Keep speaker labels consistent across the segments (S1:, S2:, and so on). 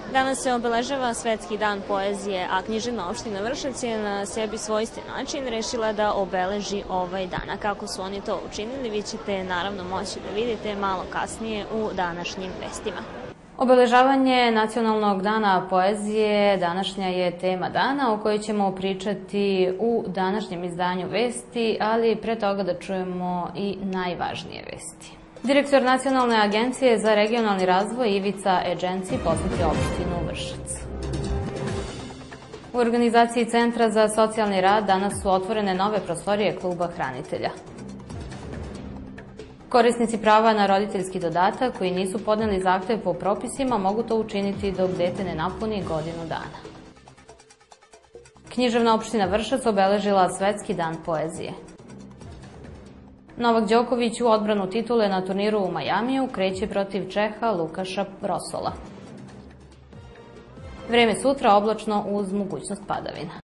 S1: Danas se obeležava Svetski dan poezije, a književna opština Vršac je na sebi svojstven način rešila da obeleži ovaj dan. A kako su oni to učinili, vi ćete naravno moći da vidite malo kasnije u današnjim vestima. Obeležavanje Nacionalnog dana poezije današnja je tema dana o kojoj ćemo pričati u današnjem izdanju vesti, ali pre toga da čujemo i najvažnije vesti. Direktor Nacionalne agencije za regionalni razvoj Ivica Eđenci poseti opštinu Vršac. U organizaciji Centra za socijalni rad danas su otvorene nove prostorije Kluba hranitelja. Korisnici prava na roditeljski dodatak koji nisu podneli zahtev po propisima mogu to učiniti dok dete ne napuni godinu dana. Književna opština Vršac obeležila Svetski dan poezije. Novak Đoković u odbranu titule na turniru u Majamiju kreće protiv Čeha Lukaša Rosola. Vreme sutra oblačno uz mogućnost padavina.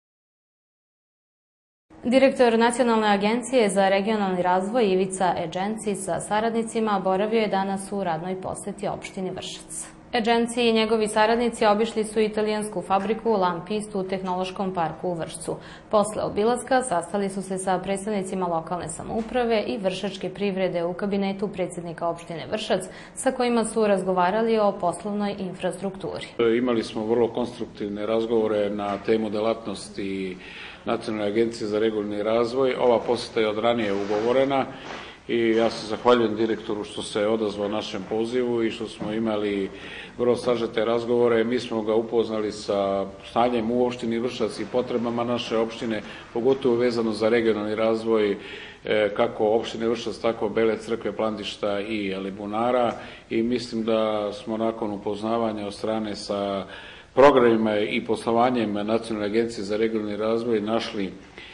S1: Direktor Nacionalne agencije za regionalni razvoj Ivica Eđenci sa saradnicima boravio je danas u radnoj poseti opštini Vršac. Eđenci i njegovi saradnici obišli su italijansku fabriku Lampistu u Tehnološkom parku u Vršcu. Posle obilaska sastali su se sa predstavnicima lokalne samouprave i vršačke privrede u kabinetu predsjednika opštine Vršac, sa kojima su razgovarali o poslovnoj infrastrukturi.
S2: Imali smo vrlo konstruktivne razgovore na temu delatnosti Nacionalne agencije za regionalni razvoj. Ova poseta je od ranije ugovorena i ja se zahvaljujem direktoru što se odazvao našem pozivu i što smo imali vrlo sažete razgovore. Mi smo ga upoznali sa stanjem u opštini Vršac i potrebama naše opštine, pogotovo vezano za regionalni razvoj kako opštine Vršac, tako Bele Crkve, Plandišta i Alibunara, i mislim da smo nakon upoznavanja od strane sa programima i poslovanjem Nacionalne agencije za regionalni razvoj našli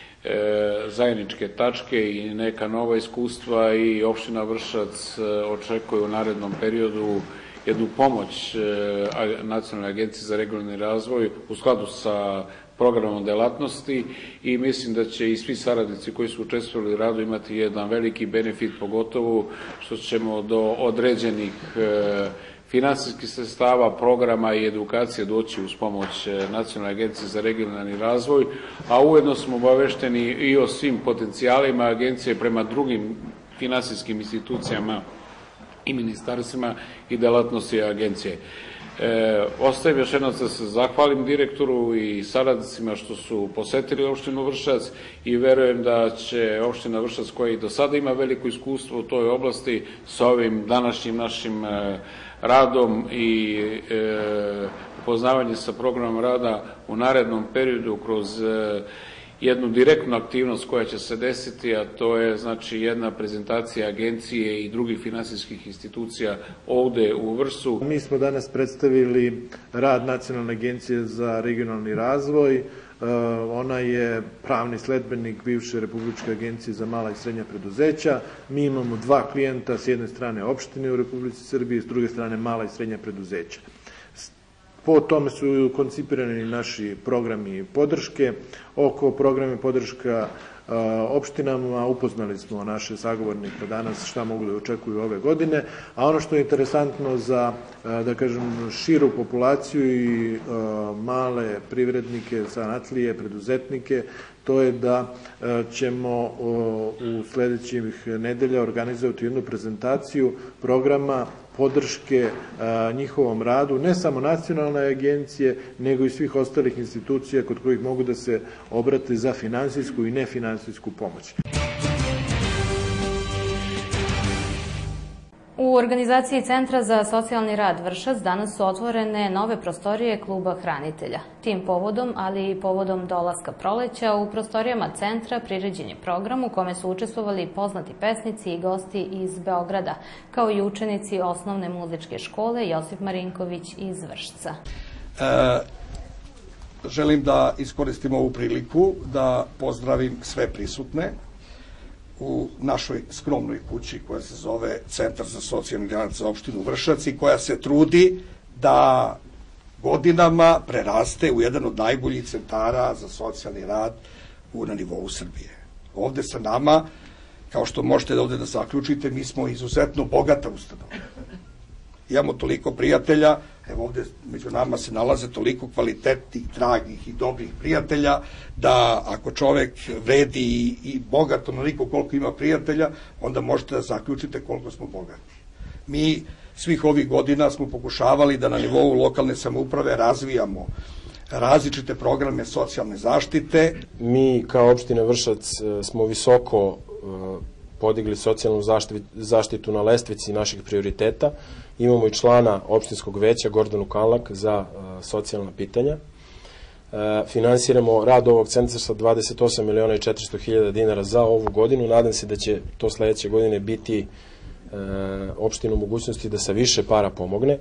S2: zajedničke tačke i neka nova iskustva, i opština Vršac očekuje u narednom periodu jednu pomoć Nacionalne agencije za regionalni razvoj u skladu sa programom delatnosti, i mislim da će i svi saradnici koji su učestvovali u radu imati jedan veliki benefit, pogotovo što ćemo do određenih finansijskih sredstava, programa i edukacije doći uz pomoć Nacionalne agencije za regionalni razvoj, a ujedno smo obavešteni i o svim potencijalima agencije prema drugim finansijskim institucijama i ministarstvima i delatnosti agencije. Ostajem još jednom da se zahvalim direktoru i saradnicima što su posetili opštinu Vršac, i verujem da će opština Vršac, koja i do sada ima veliko iskustvo u toj oblasti, sa ovim današnjim našim radom i upoznavanje sa programom rada u narednom periodu kroz jednu direktnu aktivnost koja će se desiti, a to je znači jedna prezentacija agencije i drugih finansijskih institucija ovde u Vršcu.
S3: Mi smo danas predstavili rad Nacionalne agencije za regionalni razvoj. Ona je pravni sledbenik bivše Republičke agencije za mala i srednja preduzeća. Mi imamo dva klijenta, s jedne strane opštine u Republici Srbiji, s druge strane mala i srednja preduzeća. Po tome su koncipirani naši programi podrške. Oko programa podrška opštinama upoznali smo naše sagovornike danas šta mogu da očekuju ove godine, a ono što je interesantno za, da kažem, širu populaciju i male privrednike, zanatlije, preduzetnike, to je da ćemo u sledećih nedelja organizovati jednu prezentaciju programa podrške njihovom radu, ne samo Nacionalne agencije, nego i svih ostalih institucija kod kojih mogu da se obrate za finansijsku i nefinansijsku pomoć.
S1: U organizaciji Centra za socijalni rad Vršac danas su otvorene nove prostorije Kluba hranitelja. Tim povodom, ali i povodom dolaska proleća, u prostorijama centra priređen je program u kome su učestvovali poznati pesnici i gosti iz Beograda, kao i učenici osnovne muzičke škole Josip Marinković iz Vršca.
S4: Želim da iskoristim ovu priliku da pozdravim sve prisutne u našoj skromnoj kući koja se zove Centar za socijalni rad za opštinu Vršac i koja se trudi da godinama preraste u jedan od najboljih centara za socijalni rad na nivou Srbije. Ovde sa nama, kao što možete ovde da zaključite, mi smo izuzetno bogata ustanova. Imamo toliko prijatelja, Evo ovde među nama se nalaze toliko kvalitetnih, dragih i dobrih prijatelja, da ako čovek vredi i bogat onoliko koliko ima prijatelja, onda možete da zaključite koliko smo bogati. Mi svih ovih godina smo pokušavali da na nivou lokalne samouprave razvijamo različite programe socijalne zaštite.
S5: Mi kao opština Vršac smo visoko podigli socijalnu zaštitu na lestvici naših prioriteta. Imamo i člana opštinskog veća Gordanu Kanlak za socijalna pitanja. Finansiramo rad ovog centra sa 28 miliona i 400 hiljada dinara za ovu godinu. Nadam se da će to sledeće godine biti opština u mogućnosti da sa više para pomogne.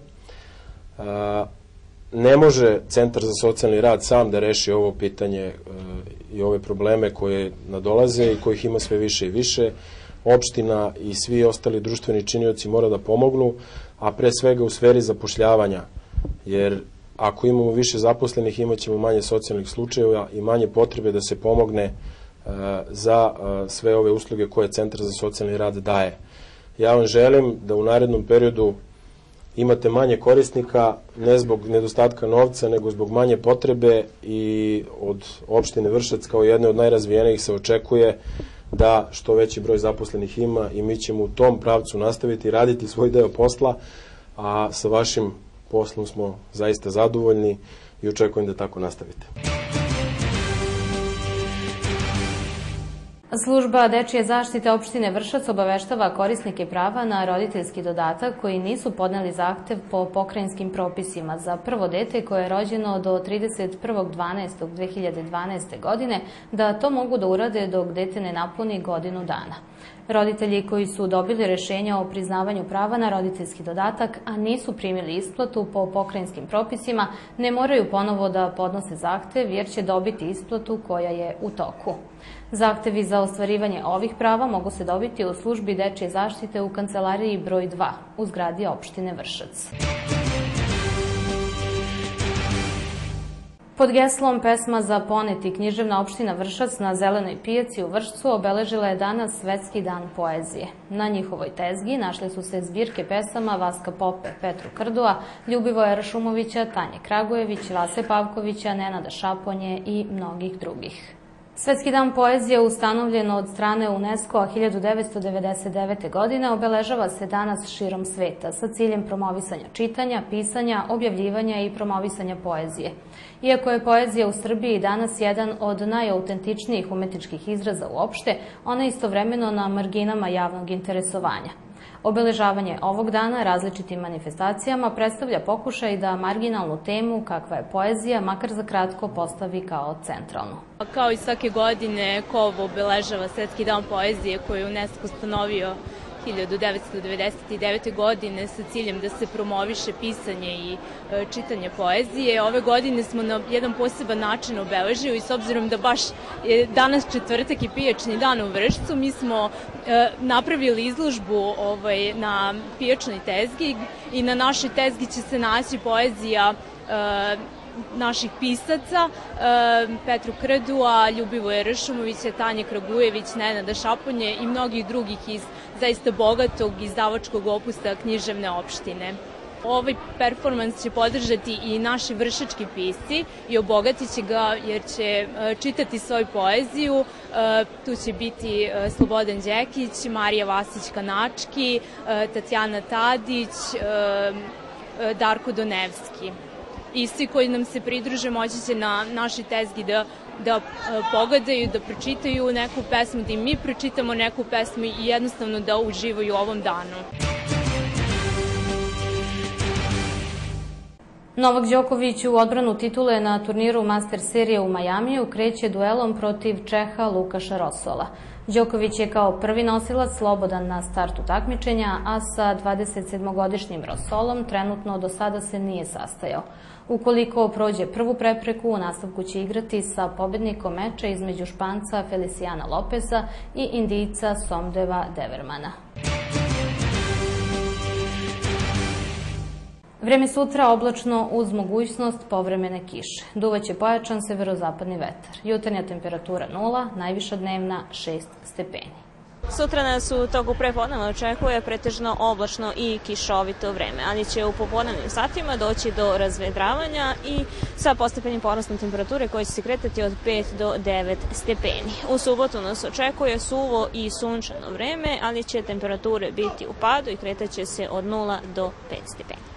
S5: Ne može Centar za socijalni rad sam da reši ovo pitanje i ove probleme koje nadolaze i kojih ima sve više i više. Opština i svi ostali društveni činioci mora da pomognu, a pre svega u sferi zapošljavanja, jer ako imamo više zaposlenih imat ćemo manje socijalnih slučajeva i manje potrebe da se pomogne za sve ove usluge koje Centar za socijalni rad daje. Ja vam želim da u narednom periodu imate manje korisnika, ne zbog nedostatka novca, nego zbog manje potrebe, i od opštine Vršac kao jedne od najrazvijenijih se očekuje da što veći broj zaposlenih ima, i mi ćemo u tom pravcu nastaviti raditi svoj deo posla, a sa vašim poslom smo zaista zadovoljni i očekujem da tako nastavite.
S6: Služba dečije zaštite opštine Vršac obaveštava korisnike prava na roditeljski dodatak koji nisu podneli zahtev po pokrajinskim propisima za prvo dete koje je rođeno do 31.12.2012. godine, da to mogu da urade dok dete ne napuni godinu dana. Roditelji koji su dobili rešenja o priznavanju prava na roditeljski dodatak, a nisu primili isplatu po pokrajinskim propisima, ne moraju ponovo da podnose zahtev jer će dobiti isplatu koja je u toku. Zahtevi za ostvarivanje ovih prava mogu se dobiti u službi dečije zaštite u kancelariji broj 2 u zgradi opštine Vršac. Pod geslom Pesma za ponet i književna opština Vršac na Zelenoj pijaci u Vršcu obeležila je danas Svetski dan poezije. Na njihovoj tezgi našli su se zbirke pesama Vaska Pope, Petru Krdua, Ljubivoja Rašumovića, Tanje Kragujević, Vase Pavkovića, Nenada Šaponje i mnogih drugih. Svetski dan poezije, ustanovljen od strane UNESCO-a 1999. godine, obeležava se danas širom sveta sa ciljem promovisanja čitanja, pisanja, objavljivanja i promovisanja poezije. Iako je poezija u Srbiji danas jedan od najautentičnijih umetničkih izraza uopšte, ona je istovremeno na marginama javnog interesovanja. Obeležavanje ovog dana različitim manifestacijama predstavlja pokušaj da marginalnu temu, kakva je poezija, makar za kratko postavi kao centralnu.
S7: Kao i svake godine, KOV obeležava Svetski dan poezije koji je UNESCO ustanovio 1999. godine sa ciljem da se promoviše pisanje i čitanje poezije. Ove godine smo na jedan poseban način obeležili i s obzirom da baš je danas četvrtak i pijačni dan u Vršcu, mi smo napravili izložbu na pijačnoj tezgi i na našoj tezgi će se naći poezija naših pisaca, Petru Krdua, Ljubivoja Rašumovića, Tanje Kragujević, Nenada Šaponje i mnogih drugih iz zaista bogatog izdavačkog opusa književne opštine. Ovaj performans će podržati i naši vršački pisci i obogatit će ga jer će čitati svoju poeziju. Tu će biti Slobodan Đekić, Marija Vasić-Kanački, Tatjana Tadić, Darko Donevski. I svi koji nam se pridruže moći će na našoj tezgi da pogledaju, da pročitaju neku pesmu, da i mi pročitamo neku pesmu i jednostavno da uživaju u ovom danu.
S6: Novak Đoković u odbranu titule na turniru Master serije u Majamiju kreće duelom protiv Čeha Lukaša Rosola. Đoković je kao prvi nosilac slobodan na startu takmičenja, a sa 27-godišnjim Rosolom trenutno do sada se nije sastajao. Ukoliko prođe prvu prepreku, u nastavku će igrati sa pobednikom meča između Španca Feliciana Lopeza i Indijca Somdeva Devermana. Vreme sutra oblačno uz mogućnost povremene kiše. Duvaće pojačan severozapadni vetar. Jutarnja temperatura 0, najviša dnevna 6 stepeni.
S1: Sutra nas u toku prepodneva očekuje pretežno oblačno i kišovito vreme, ali će u popodnevnim satima doći do razvedravanja i sa postepenim porastom temperature koji će se kretati od 5 do 9 stepeni. U subotu nas očekuje suvo i sunčano vreme, ali će temperature biti u padu i kretaće se od 0 do 5 stepeni.